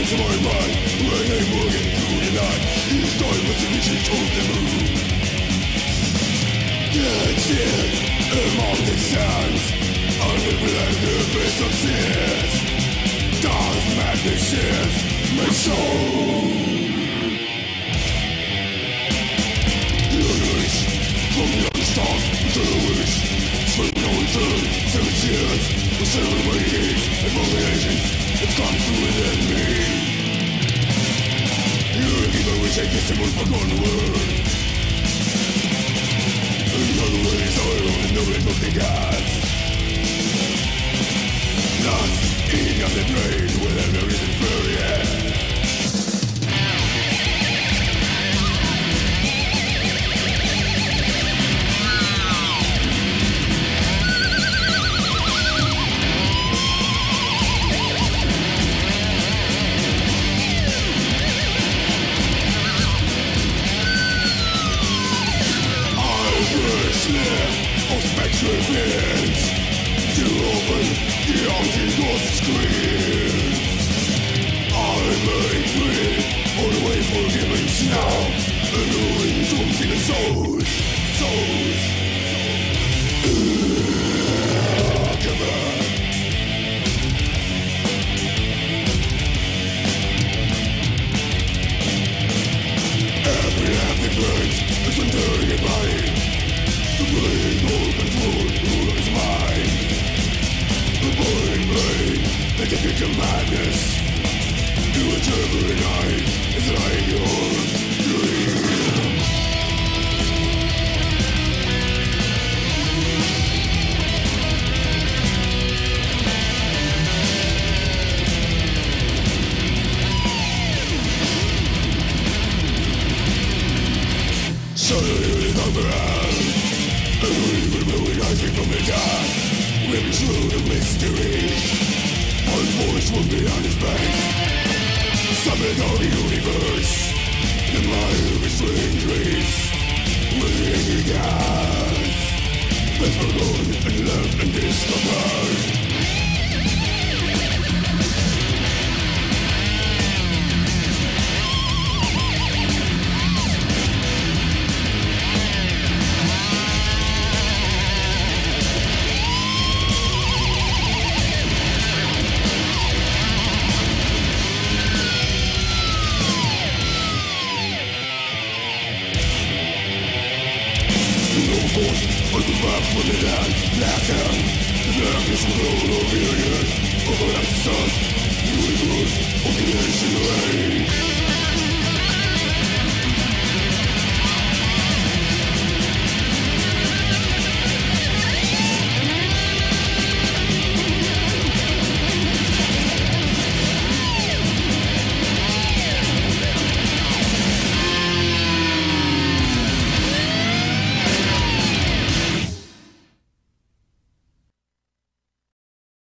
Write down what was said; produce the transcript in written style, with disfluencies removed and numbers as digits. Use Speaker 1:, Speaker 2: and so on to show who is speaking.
Speaker 1: to my mind when I'm walking through the night. Each time was a vision of the moon. Dead shit among the sands, I live like the best of sins. Does madness shift my soul? From the start to the wish, swing no return, 7 years, the 7 waiting, and motivation, it comes from within me. You keep a wish I kiss him with forgotten word. In other ways, I only know it not the gods. Lost, eating up the brain, without no reason for it. Of spectral fears to open the ocean doors and screams. I'm made free, all the way forgiveness now, and ruin tombs in the souls. Come on. Every active burns is under your body. The brain, all control, rule is mine. The burning brain, it's a kick of madness. Do it every night, it's like your dream. Suddenly we come around. And we will rise from the dark, living through the mystery. One voice from beyond the space, summon our universe. The mind of strange race, within the gas. Best forgotten and left and discovered. On the map for the land, last hand. The darkness will roll over your head. Over the sun, you will lose of the ancient rain.